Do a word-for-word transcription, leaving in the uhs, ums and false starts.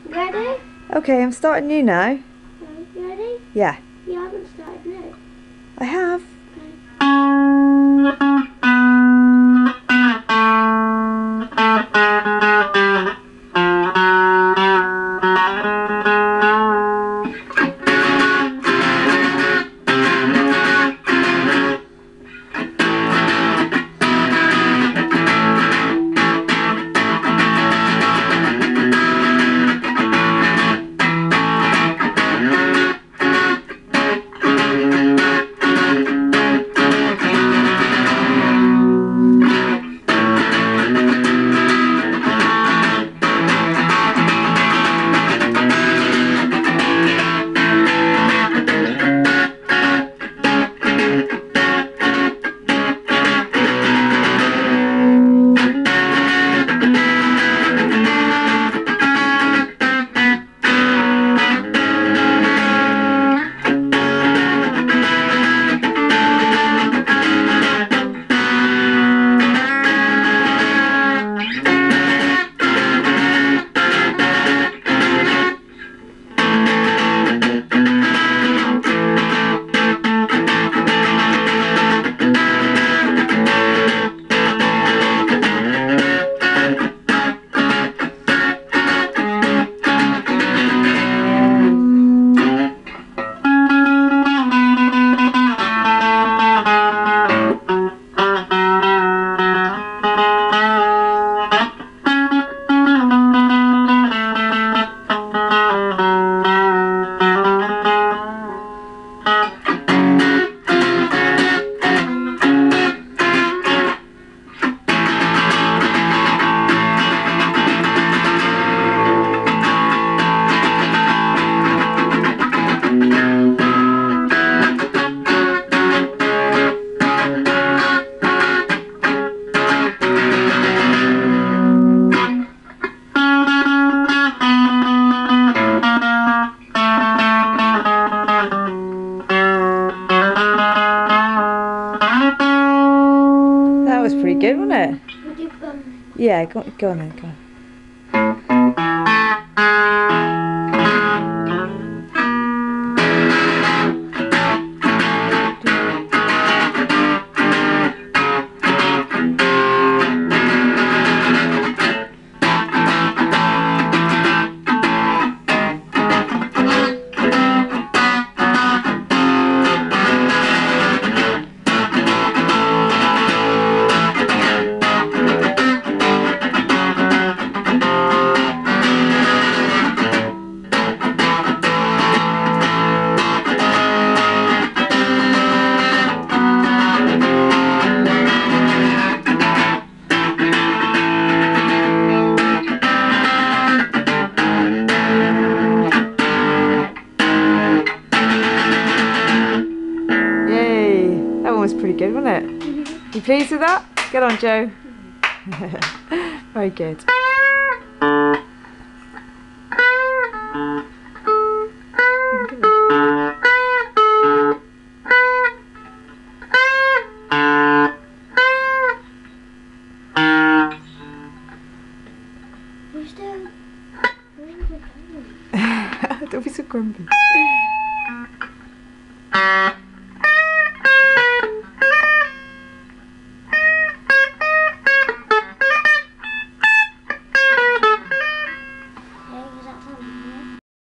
You ready? Okay, I'm starting you now. Okay, you ready? Yeah. You haven't started now. I have. That was pretty good, wasn't it? Yeah, go, go on then, go on. That one was pretty good, wasn't it? Mm-hmm. You pleased with that? Get on, Joe. Very good. Don't be so grumpy. Yeah, because that's